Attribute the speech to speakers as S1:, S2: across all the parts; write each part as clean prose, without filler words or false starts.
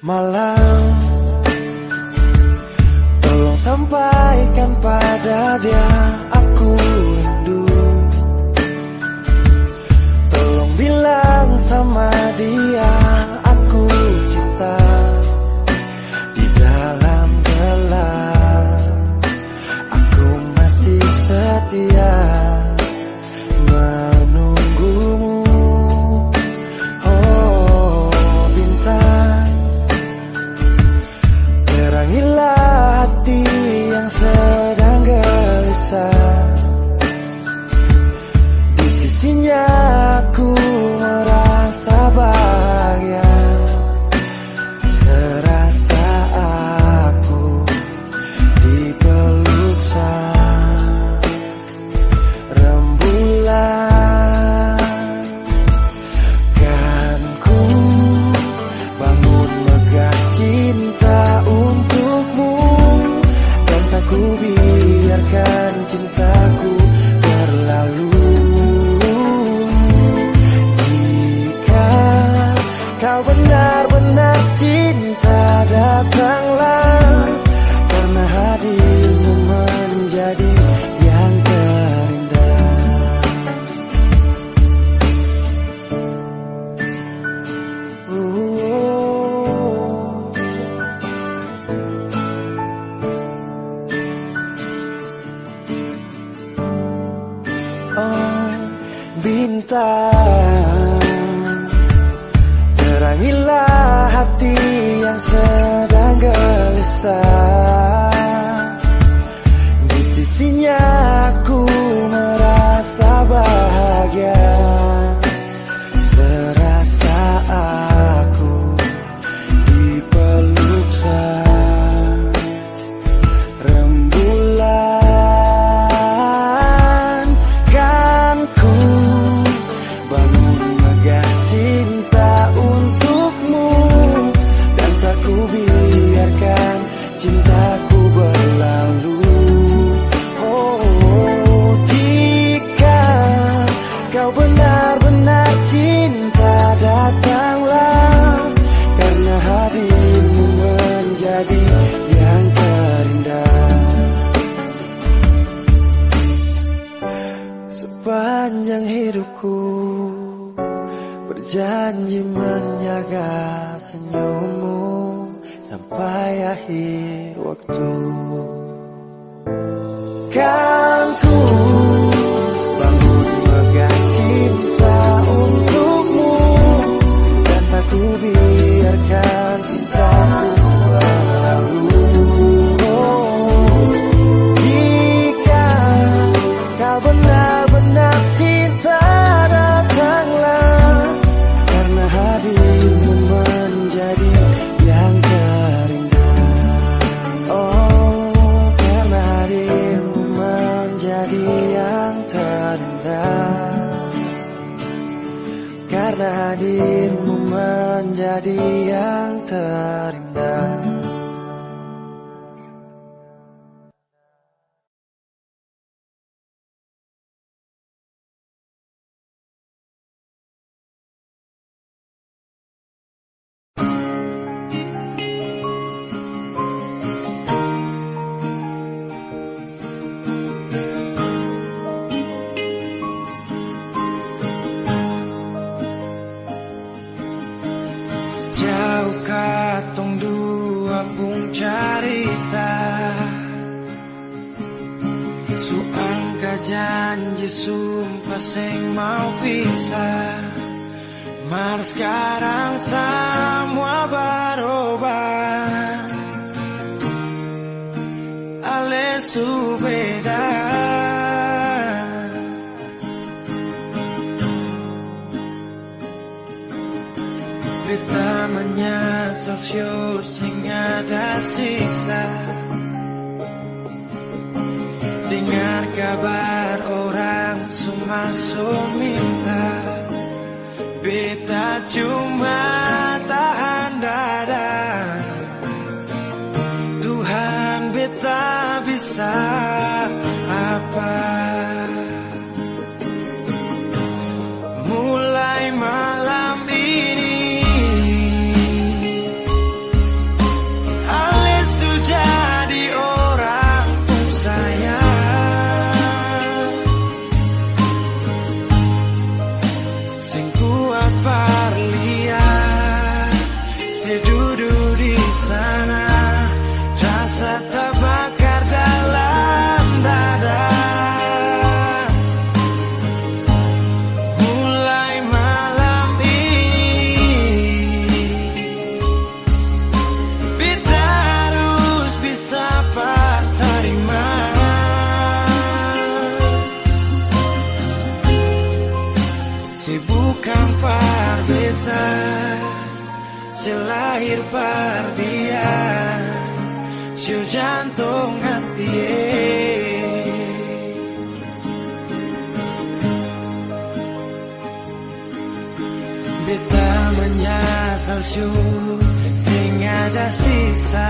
S1: malam. Tolong sampaikan pada dia aku rindu. Tolong bilang sama dia aku cinta. Di dalam gelap aku masih setia menunggumu. Oh bintang, terangilah hati yang sedang gelisah. Di sisinya aku merasa bahagia, serasa aku dipeluk sang rembulan. Kan ku bangun megah cinta untukmu, dan tak ku biarkan cintaku berlalu. Jika kau benar-benar cinta, datanglah, karena hadirmu menjadi yang terindah. Oh bintang, terangilah hati yang sedang gelisah. Di sisinya aku merasa bahagia, serasa aku dipeluk sang rembulan. Kan ku bangun megah cinta untukmu, dan tak ku biarkan cintaku berlalu. Oh jika kau benar-benar cinta, datanglah, karena hadirmu menjadi yang terindah. Sepanjang hidupku berjanji menjaga senyummu sampai akhir waktu. Kan ku bangun megah cinta untukmu, dan tak ku biarkan cintaku berlalu. Jika kau benar-benar cinta, datanglah, karena hadirmu menjadi yang terindah. Oh karena hadirmu menjadi yang terindah. Karena hadirmu menjadi yang terindah. Jauh katong dua pun carita, suangka janji sumpah seng mau pisah. Mar sekarang semua berubah, ale subeda. Kita menyesal syur sing ada siksa. Dengar kabar orang semua minta, beta cuma tahan dada. Tuhan beta bisa apa? Mulai malam ini bukan parbeta, selahir pardia, siu jantung hati. Beta menyasal siu, sing ada sisa.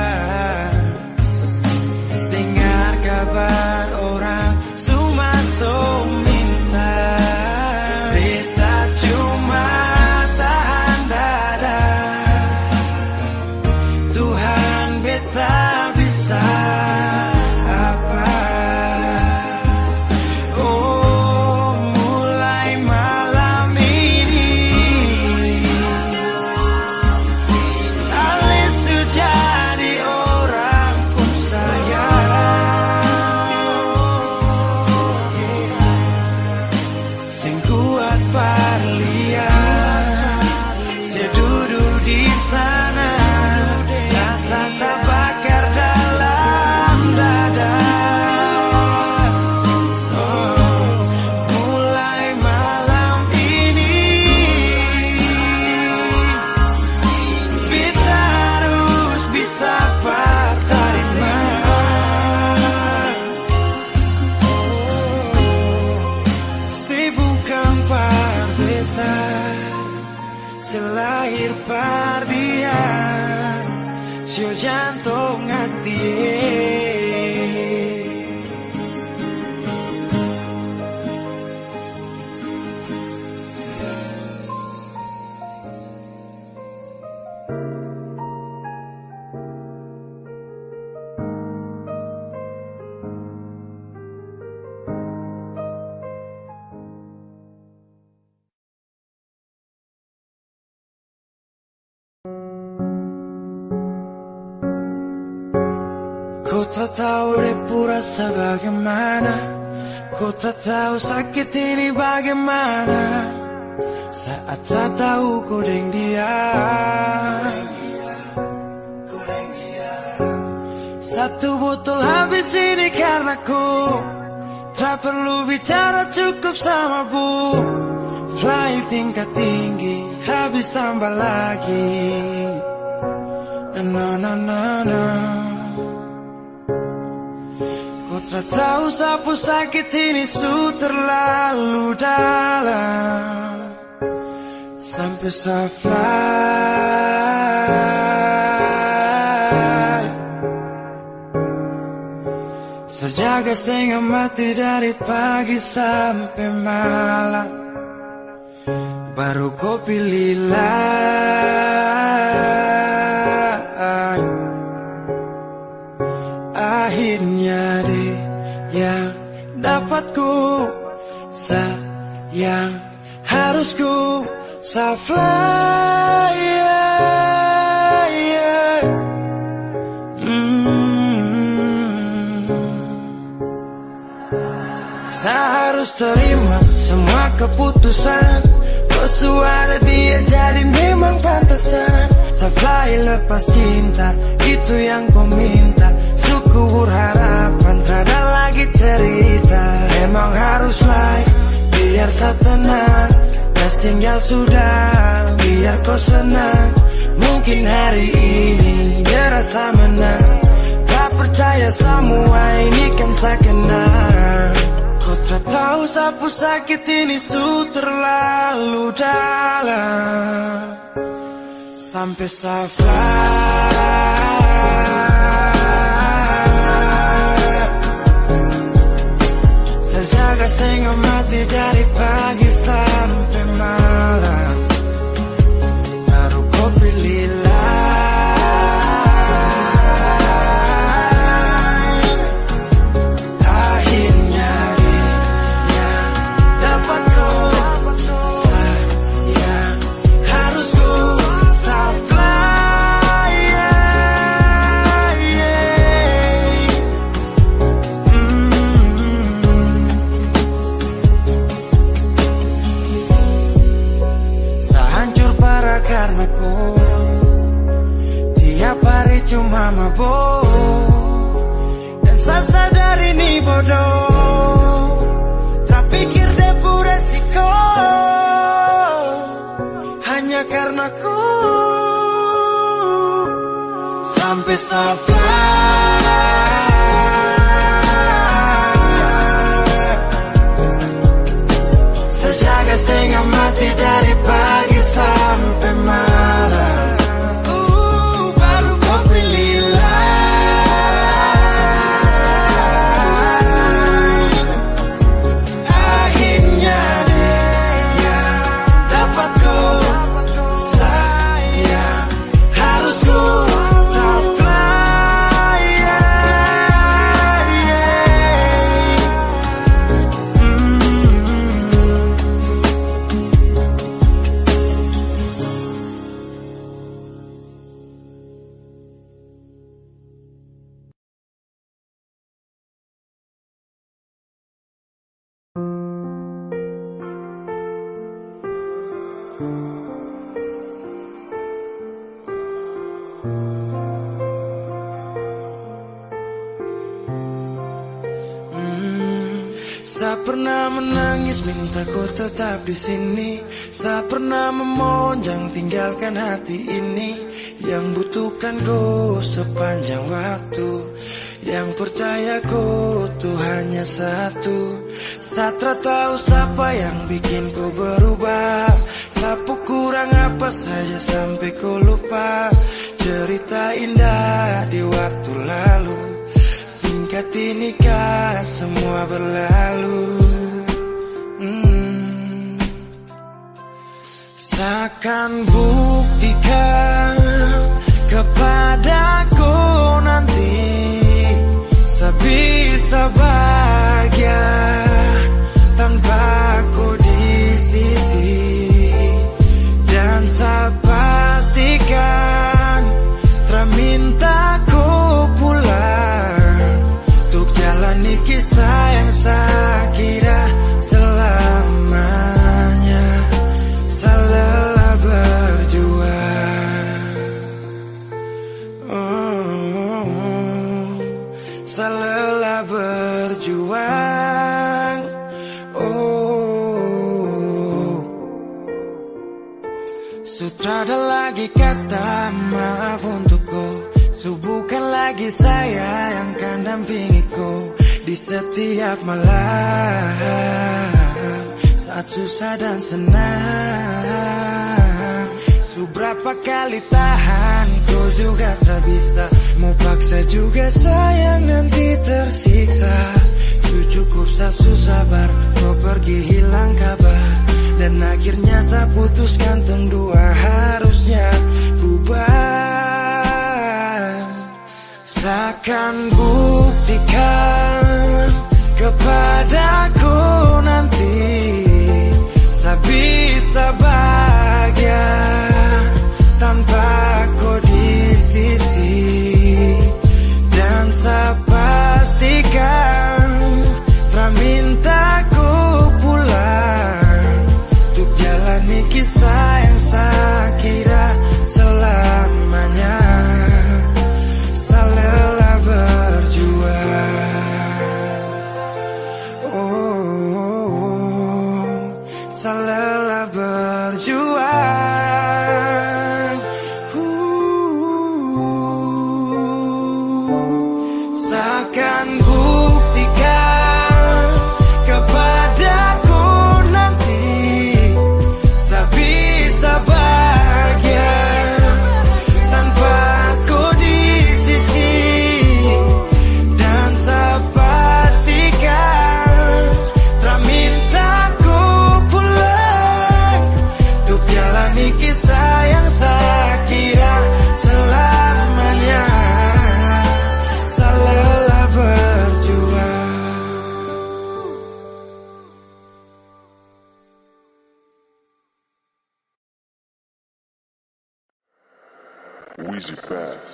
S1: Dengar kabar orang sumasuk minta. Beta cuma tahan dada. Tuhan beta bisa apa? Oh, mulai malam ini alis jadi orang pun sing kuat parlia, saya duduk di sana, rasa terbakar dalam dada. Oh, mulai malam ini kita harus bisa terima. Bukan parbeta, selahir pardia, siu jantung hati. Ku tak tahu depu rasa bagaimana, ku tak tahu sakit ini bagaimana. Saat saya tahu ku deng dia, satu botol habis ini karena ku tak perlu bicara, cukup sama bu. Fly tingkat tinggi, habis tambah lagi. No, no, no, no. Ku tak tahu sapu sakit ini su terlalu dalam, sampai saya fly. Sejaga setengah mati dari pagi sampai malam, baru kau pilihlah. Akhirnya dia yang dapatku, sayang harusku saya fly, yeah. Saya harus terima semua keputusan, suara dia jadi memang pantasan. Saya fly lepas cinta, itu yang kau minta. Suku berharapan, terada lagi cerita. Memang harus fly, biar saya tenang. Gas tinggal sudah, biar kau senang. Mungkin hari ini dia rasa menang. Tak percaya semua ini kan saya kenal. Kau tak tahu sapu sakit ini su terlalu dalam, sampai saya fly. Saya jaga setengah mati dari pagi sampai malam, baru kau pilihlah. Karena ku tiap hari cuma mabuk, dan saya sadar ini bodoh. Tak pikir depu resiko, bisa fly. Sejaga setengah mati dari pagi sampai malam. Baru kau pilihlah. Akhirnya dia dapat kau sayang. Harus ku supply. Saya pernah menangis minta kau tetap di sini. Saya pernah memonjang tinggalkan hati ini. Yang butuhkan kau sepanjang waktu. Yang percaya kau tuh hanya satu. Saya tak tahu siapa yang bikin kau berubah. Sapu kurang apa saja sampai kau lupa cerita indah di waktu lalu. Singkat inikah semua berlalu. Seakan buktikan kepadaku nanti saya bisa bahagia tanpa kau di sisi. Dan saya pastikan terminta kau pulang untuk jalani kisah yang saya kira selamanya. Saya lelah berjuang. Saya lelah berjuang. Sutrada lagi kata maaf untukku. Bukan lagi saya yang akan dampingiku di setiap malam saat susah dan senang. Seberapa kali tahan kau juga tak bisa. Mau paksa juga sayang nanti tersiksa. Cukup saya sabar kau pergi hilang kabar. Dan akhirnya saya putuskan tong dua harusnya bubar. Seakan buktikan kepadaku nanti saya bisa bahagia tanpa kau di sisi. Dan saya pastikan terminta kau pulang untuk jalani kisah yang saya kira selamanya. Saya lelah berjuang. Saya lelah berjuang. Seakan buktikan kepadaku nanti saya bisa bahagia tanpa kau di sisi. Dan saya pastikan terminta kau pulang untuk jalani kisah yang saya kira selamanya. Saya lelah berjuang.
S2: Weezy Bass.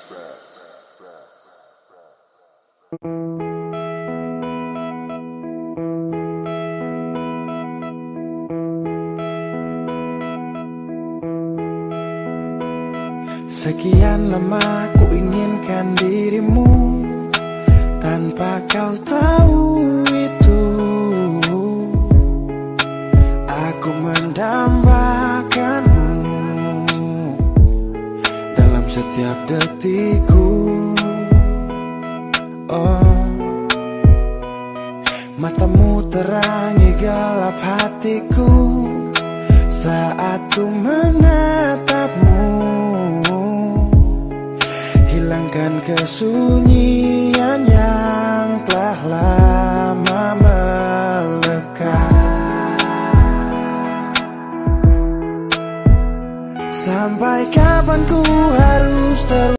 S1: Sekian lama ku inginkan dirimu tanpa kau tahu itu. Aku mendambakanmu dalam setiap setiap detikku. Matamu terangi gelap hatiku saat ku menatapmu. Hilangkan kesunyian yang telah lama melekat. Sampai kapan ku harus terus